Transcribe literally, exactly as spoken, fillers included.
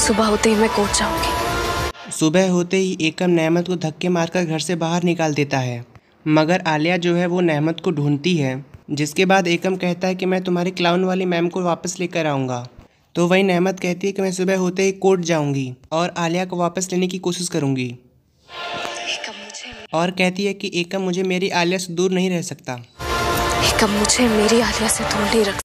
सुबह होते ही मैं कोर्ट जाऊंगी। सुबह होते ही एकम नेहमत को धक्के मारकर घर से बाहर निकाल देता है, मगर आलिया जो है वो नेहमत को ढूंढती है। जिसके बाद एकम कहता है कि मैं तुम्हारी क्लाउन वाली मैम को वापस लेकर आऊँगा। तो वही नेहमत कहती है कि मैं सुबह होते ही कोर्ट जाऊँगी और आलिया को वापस लेने की कोशिश करूँगी, और कहती है कि एकम मुझे मेरी आलिया से दूर नहीं रह सकता। एकम मुझे मेरी आलिया से दूर नहीं रख